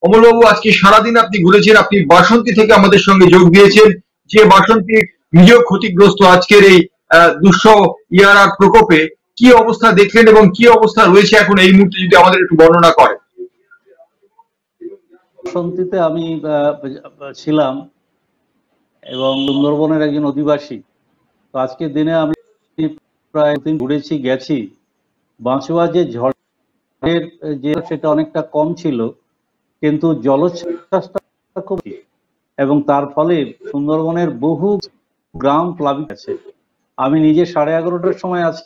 অমলবাবু, আজকে সারাদিন আপনি ঘুরেছেন, আপনি বাসন্তী থেকে আমাদের সঙ্গে যোগ দিয়েছেন, যে বাসন্তী নিজেও ক্ষতিগ্রস্ত আজকের এই দুঃসহ ইয়ারার প্রকোপে। কি অবস্থা দেখলেন এবং কি অবস্থা রয়েছে এখন এই মুহূর্তে, যদি আমাদের একটু বর্ণনা করেন। বাসন্তীতে আমি ছিলাম এবং সুন্দরবনের একজন অধিবাসী। তো আজকের দিনে আমি প্রায় দিন ঘুরেছি, গেছি। বাঁশুয়া যে ঝড়ের যে সেটা অনেকটা কম ছিল, কিন্তু জলোচ্ছ্বাসটা খুব, এবং তার ফলে সুন্দরবনের বহু গ্রাম প্লাবিত আছে। আমি নিজে 11:30টার সময় আজকে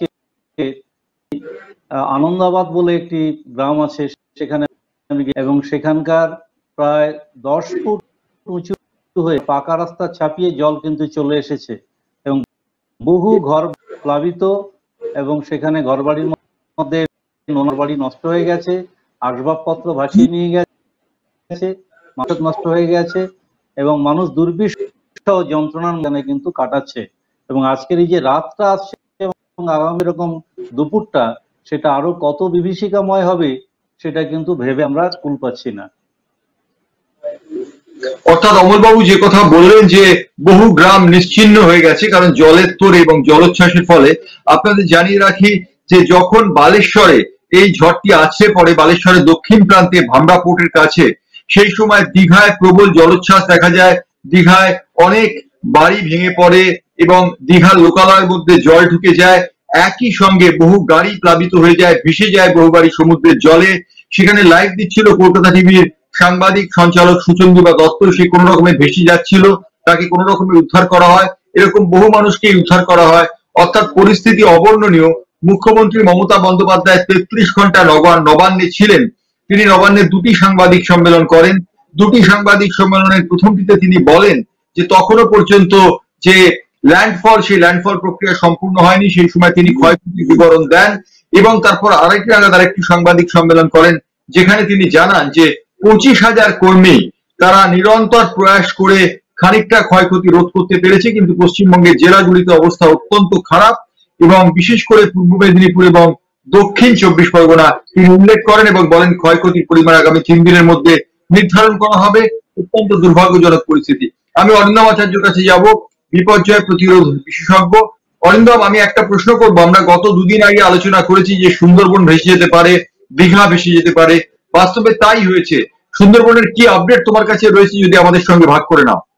আনন্দাবাদ বলে একটি গ্রাম আছে সেখানে, এবং সেখানকার প্রায় 10 ফুট উঁচু হয়ে পাকা রাস্তা ছাপিয়ে জল কিন্তু চলে এসেছে এবং বহু ঘর প্লাবিত, এবং সেখানে ঘরবাড়ির মধ্যে নোনার বাড়ি নষ্ট হয়ে গেছে, আসবাবপত্র ভাসিয়ে নিয়ে গেছে, মাছ নষ্ট হয়ে গেছে, এবং মানুষ দুর্বিষহ যন্ত্রণার মধ্যে কিন্তু কাটাচ্ছে। এবং আজকের এই যে রাতটা আসছে এবং আগামী রকম দুপুরটা, সেটা আরো কত বিভীষিকাময় হবে সেটা কিন্তু ভেবে আমরা কুল পাচ্ছি না। অর্থাৎ অমলবাবু যে কথা বললেন যে বহু গ্রাম নিশ্চিহ্ন হয়ে গেছে কারণ জলের তোড়ে এবং জলোচ্ছ্বাসের ফলে। আপনাদের জানিয়ে রাখি যে যখন বালেশ্বরে এই ঝড়টি আছড়ে পড়ে, বালেশ্বরের দক্ষিণ প্রান্তে ভামরা পোর্টের কাছে, সেই সময় দীঘায় প্রবল জলোচ্ছ্বাস দেখা যায়। দীঘায় অনেক বাড়ি ভেঙে পড়ে এবং দীঘার লোকালয়ের মধ্যে জল ঢুকে যায়। একই সঙ্গে বহু গাড়ি প্লাবিত হয়ে যায়, ভেসে যায় বহু গাড়ি সমুদ্রের জলে। সেখানে লাইভ দিচ্ছিল কলকাতা টিভির সাংবাদিক সঞ্চালক সুচন্দ্রিমা দত্ত। সে কোনো রকমে ভেসে যাচ্ছিল, তাকে কোনো রকমে উদ্ধার করা হয়। এরকম বহু মানুষকে উদ্ধার করা হয়। অর্থাৎ পরিস্থিতি অবর্ণনীয়। মুখ্যমন্ত্রী মমতা বন্দ্যোপাধ্যায় 33 ঘন্টা নবান্নে ছিলেন। তিনি নবান্নে দুটি সাংবাদিক সম্মেলন করেন। দুটি সাংবাদিক সম্মেলনের প্রথমটিতে তিনি বলেন যে তখনও পর্যন্ত যে ল্যান্ডফল, সেই ল্যান্ডফল প্রক্রিয়া সম্পূর্ণ হয়নি। সেই সময় তিনি ক্ষয়ক্ষতির বিবরণ দেন এবং তারপর আরেকটি সাংবাদিক সম্মেলন করেন, যেখানে তিনি জানান যে 25,000 কর্মী তারা নিরন্তর প্রয়াস করে খানিকটা ক্ষয়ক্ষতি রোধ করতে পেরেছে, কিন্তু পশ্চিমবঙ্গের জেলাগুলিতে অবস্থা অত্যন্ত খারাপ এবং বিশেষ করে পূর্ব মেদিনীপুর এবং দক্ষিণ 24 পরগনা তিনি উল্লেখ করেন এবং বলেন ক্ষয়ক্ষতির পরিমাণ আগামী 3 দিনের মধ্যে নির্ধারণ করা হবে। অত্যন্ত দুর্ভাগ্যজনক পরিস্থিতি। আমি অরিন্দম আচার্যের কাছে যাব, বিপর্যয় প্রতিরোধ বিশেষজ্ঞ। অরিন্দম, আমি একটা প্রশ্ন করবো। আমরা গত দুদিন আগে আলোচনা করেছি যে সুন্দরবন ভেসে যেতে পারে, দীঘা ভেসে যেতে পারে, বাস্তবে তাই হয়েছে। সুন্দরবনের কি আপডেট তোমার কাছে রয়েছে, যদি আমাদের সঙ্গে ভাগ করে নাও।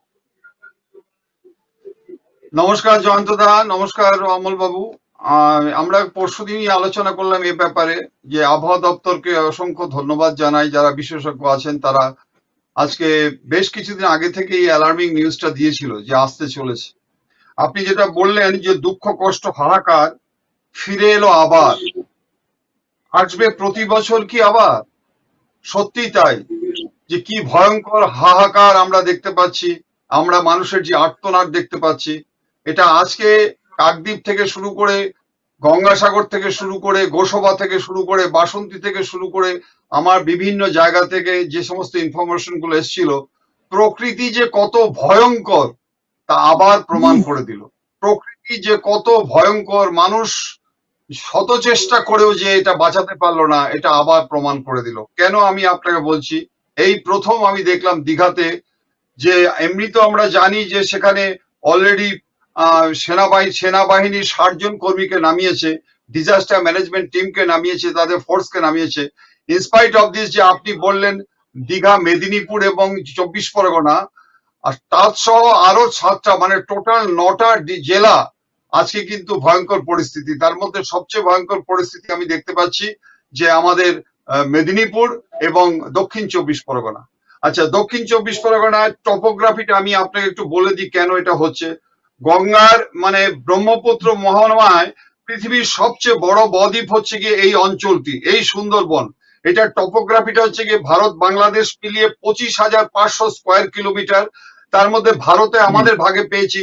নমস্কার জয়ন্ত দা, নমস্কার অমল বাবু। আমরা পরশুদিনই আলোচনা করলাম এ ব্যাপারে, যে আবহাওয়া দপ্তরকে অসংখ্য ধন্যবাদ জানাই, যারা বিশেষজ্ঞ আছেন তারা আজকে বেশ কিছুদিন আগে থেকে এই অ্যালার্মিং নিউজটা দিয়েছিল যে আসতে চলেছে। আপনি যেটা বললেন যে দুঃখ কষ্ট হাহাকার ফিরে এলো আবার, আসবে প্রতি বছর কি আবার? সত্যি তাই, যে কি ভয়ঙ্কর হাহাকার আমরা দেখতে পাচ্ছি, আমরা মানুষের যে আর্তনাদ দেখতে পাচ্ছি। এটা আজকে কাকদ্বীপ থেকে শুরু করে, গঙ্গাসাগর থেকে শুরু করে, গোসবা থেকে শুরু করে, বাসন্তী থেকে শুরু করে, আমার বিভিন্ন জায়গা থেকে যে সমস্ত ইনফরমেশন গুলো এসেছিল, প্রকৃতি যে কত ভয়ঙ্কর তা আবার প্রমাণ করে দিল। প্রকৃতি যে কত ভয়ঙ্কর, মানুষ শত চেষ্টা করেও যে এটা বাঁচাতে পারলো না, এটা আবার প্রমাণ করে দিল। কেন আমি আপনাকে বলছি, এই প্রথম আমি দেখলাম দীঘাতে, যে এমনি তো আমরা জানি যে সেখানে অলরেডি সেনাবাহিনীর 60 জন কর্মীকে নামিয়েছে, ডিজাস্টার ম্যানেজমেন্ট টিমকে নামিয়েছে, তাদের ফোর্সকে নামিয়েছে। ইনস্পাইট অফ দিস, যে আপনি বললেন দীঘা, মেদিনীপুর এবং 24 পরগনা, আর তার সহ আরো 7টা, মানে টোটাল 9টা জেলা আজকে কিন্তু ভয়ঙ্কর পরিস্থিতি। তার মধ্যে সবচেয়ে ভয়ঙ্কর পরিস্থিতি আমি দেখতে পাচ্ছি যে আমাদের মেদিনীপুর এবং দক্ষিণ 24 পরগনা। আচ্ছা, দক্ষিণ 24 পরগনার টপোগ্রাফিটা আমি আপনাকে একটু বলে দিই কেন এটা হচ্ছে। গঙ্গার মানে ব্রহ্মপুত্র মহানমায় পৃথিবীর সবচেয়ে বড় বদ্বীপ হচ্ছে গিয়ে এই অঞ্চলটি, এই সুন্দরবন। এটার টপোগ্রাফিটা হচ্ছে গিয়ে ভারত বাংলাদেশ মিলিয়ে 25,500 স্কোয়ার কিলোমিটার। তার মধ্যে ভারতে আমাদের ভাগে পেয়েছি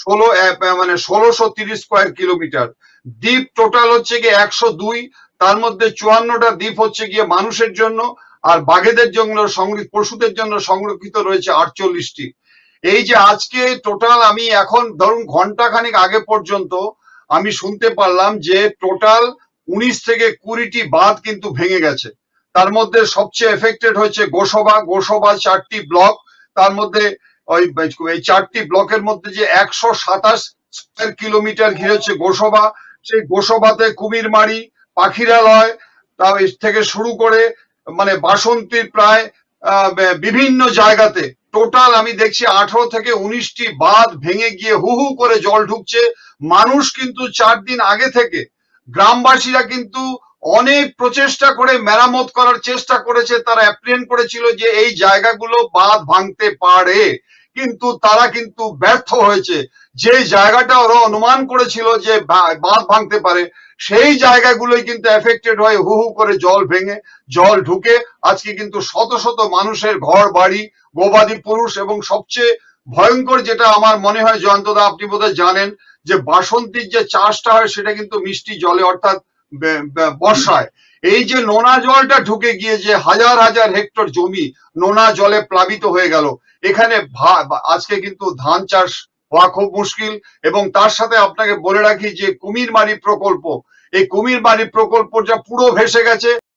1630 স্কোয়ার কিলোমিটার। দ্বীপ টোটাল হচ্ছে গিয়ে 102, তার মধ্যে 54টা দ্বীপ হচ্ছে গিয়ে মানুষের জন্য, আর বাঘেদের জন্য, পশুদের জন্য সংরক্ষিত রয়েছে 48টি। এই যে আজকে টোটাল, আমি এখন ধরুন ঘন্টাখানিক আগে পর্যন্ত আমি শুনতে পারলাম যে টোটাল 19 থেকে 20টি বাঁধ কিন্তু ভেঙে গেছে। তার মধ্যে সবচেয়ে এফেক্টেড হচ্ছে গোসবা। গোসবা 4টি ব্লক, তার মধ্যে ওই এই 4টি ব্লকের মধ্যে যে 127 স্কয়ার কিলোমিটার ঘিরে হচ্ছে গোসবা। সেই গোসবাতে কুমিরমারি, পাখিরালয় থেকে শুরু করে মানে বাসন্তীর প্রায় বিভিন্ন জায়গাতে টোটাল আমি দেখছি 18 থেকে 19টি বাঁধ ভেঙে গিয়ে হু হু করে জল ঢুকছে। মানুষ কিন্তু 4 দিন আগে থেকে গ্রামবাসীরা কিন্তু অনেক প্রচেষ্টা করে মেরামত করার চেষ্টা করেছে। তারা অ্যাপ্রিহেন্ড করেছিল যে এই জায়গাগুলো বাঁধ ভাঙতে পারে, কিন্তু তারা কিন্তু ব্যর্থ হয়েছে। যে জায়গাটা ওরা অনুমান করেছিল যে বাঁধ ভাঙতে পারে, সেই জায়গাগুলোই কিন্তু এফেক্টেড হয়ে হু হু করে জল ভেঙে জল ঢুকে আজকে কিন্তু শত শত মানুষের ঘর বাড়ি, গবাদি পুরুষ, এবং সবচেয়ে ভয়ঙ্কর যেটা আমার মনে হয় জয়ন্তদা, আপনি বোধহয় জানেন যে বাসন্তীর যে চাষটা হয় সেটা কিন্তু মিষ্টি জলে অর্থাৎ বর্ষায়। এই যে নোনা জলটা ঢুকে গিয়ে যে হাজার হাজার হেক্টর জমি নোনা জলে প্লাবিত হয়ে গেল, এখানে আজকে কিন্তু ধান চাষ হওয়া খুব মুশকিল। এবং তার সাথে আপনাকে বলে রাখি যে কুমিরমারি প্রকল্প, এই কুমিরমারি প্রকল্পটা পুরো ভেসে গেছে।